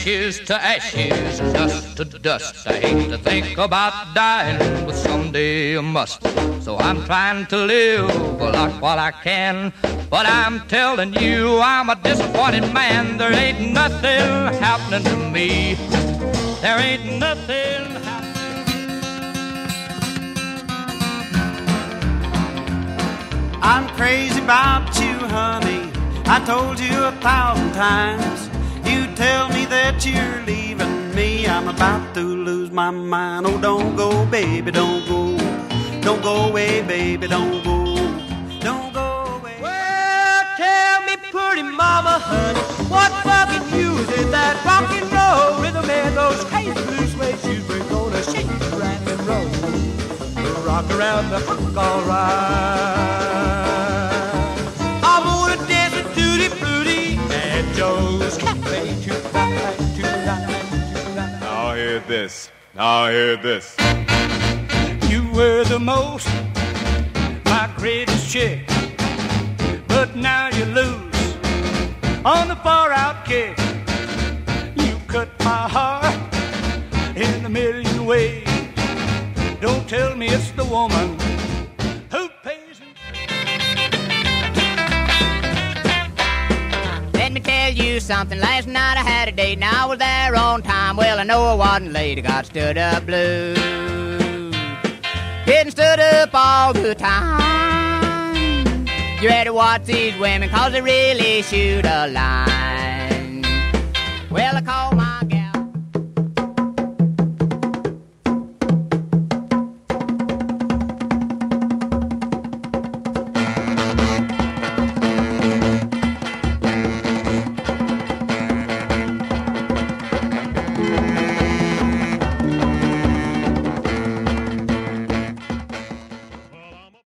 ashes to ashes, dust to dust. I hate to think about dying, but someday I must. So I'm trying to live like while I can. But I'm telling you, I'm a disappointed man. There ain't nothing happening to me. There ain't nothing happening. I'm crazy about you, honey. I told you 1,000 times. You tell me that you're leaving me. I'm about to lose my mind. Oh, don't go, baby, don't go. Don't go away, baby, don't go. Don't go away. Well, tell me, pretty mama, honey, what fucking music that rock and roll rhythm and those crazy blue suede shoes we're gonna shake, rock and roll. We'll rock around the clock, all right. I'm gonna dance a tutti frutti at Joe's Cafe tonight. Now hear this. Now hear this. You were the most, my greatest chick, but now you lose on the far out kick. You cut my heart in a million ways. Don't tell me it's the woman who pays me. Let me tell you something. Last night I had a date. Now I was there on time. Well, I know I wasn't late. I got stood up blue. Getting stood up all the time. You had to watch these women, cause they really shoot a line. Well, I called my